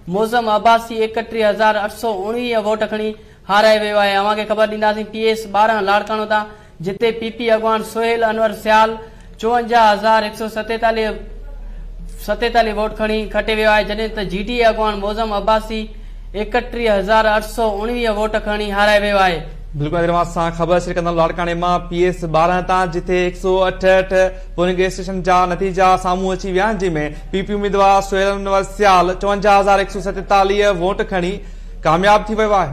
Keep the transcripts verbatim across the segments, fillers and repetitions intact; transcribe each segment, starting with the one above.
मोज़म अब्बासी एकटीह हज़ार अठ सौ उणिवीह वोट खणी हाराए वियो आहे। अव्हांखे ख़बर ॾींदासीं पी एस ॿारहं लाड़काणो तां, जिते पीपी अॻवान सोहेल अनवर सियाल चोवंजाह हज़ार हिकु सौ सतेतालीह सतेतालीह वोट खणी खटे वियो आहे, जॾहिं त जी डी ए अॻवान मोज़म अब्बासी एकटीह हज़ार अठ सौ उणिवीह वोट खणी हाराए वियो आहे। बिल्कुल असां ख़बर शेयर कंदा लाड़काणे मां पी एस ॿारहं तां, जिथे हिकु सौ अठहठि पोलिंग स्टेशन जा नतीजा साम्हूं अची विया आहिनि, जंहिंमें पीपी उम्मीदवार सोहेल अनवर सियाल चोवंजाह हज़ार हिकु सौ सतेतालीह वोट खणी कामयाब थी वियो आहे।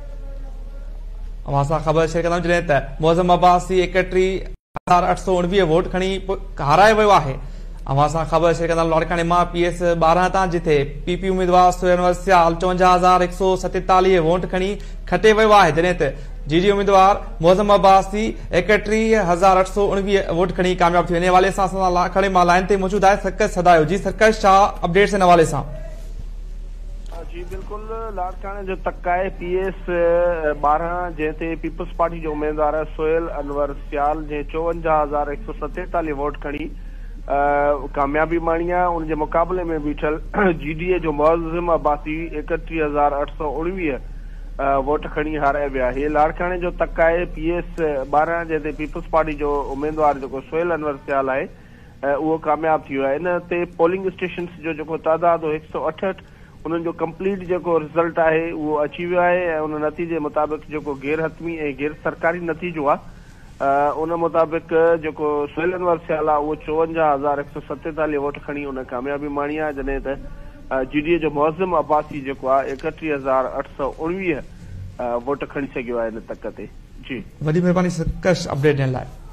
असां ख़बर शेयर कंदा जॾहिं त मोज़म अब्बासी एकटीह हज़ार अठ सौ उणिवीह वोट खणी हाराए वियो आहे। असां ख़बर शेयर कंदा लाड़काणे मां पी एस ॿारहं तां, जिथे पीपी उम्मीदवार सोहेल अनवर सियाल चोवंजाह हज़ार हिकु सौ सतेतालीह वोट खणी खटे वियो आहे, जॾहिं त जी डी उम्मीदवार मोज़म अब्बासी एकटीह हज़ार अठ सौ उणिवीह वोट खणी कामयाब थी वियो। इन हवाले सां असां लाड़काणे मां लाइन ते मौजूद आहे सरकश सदायो। जी सरकश, छा अपडेट्स इन हवाले सां? जी बिल्कुल, लाड़काणे जो तक आहे पी एस ॿारहं, जंहिं पीपल्स पार्टी जो उम्मीदवार आहे सोहेल अनवर सियाल, जंहिं चोवंजाह हज़ार हिकु सौ सतेतालीह वोट खणी कामयाबी माणी आहे। उनजे मुक़ाबले में बीठल जी डी ए जो मोज़म अब्बासी एकटीह हज़ार अठ सौ उणिवीह वोट खणी हाराए विया आहे। लाड़काणे जो तक आहे पी एस ॿारहं, जंहिं पीपल्स पार्टी जो उम्मीदवार जेको सोहेल अनवर सियाल आहे उहो कामयाब थी वियो आहे। इन ते पोलिंग स्टेशन जो जेको तादाद हिकु सौ अठहठि, उन्हनि जो कंप्लीट जेको रिज़ल्ट आहे उहो अची वियो आहे ऐं उन नतीजे मुताबिक़ जेको गैर हतमी ऐं गैर सरकारी नतीजो आहे उन मुताबिक़ जेको सोहेल अनवर सियाल आहे उहो चोवंजाह हज़ार हिकु सौ सतेतालीह वोट खणी उन कामयाबी माणी आहे, जॾहिं त जी डी ए जो मोज़म अब्बासी जेको आहे एकटीह हज़ार अठ सौ उणिवीह वोट खणी सघियो आहे इन तक ते। जी, वॾी महिरबानी सरकश अपडेट ॾियण लाइ।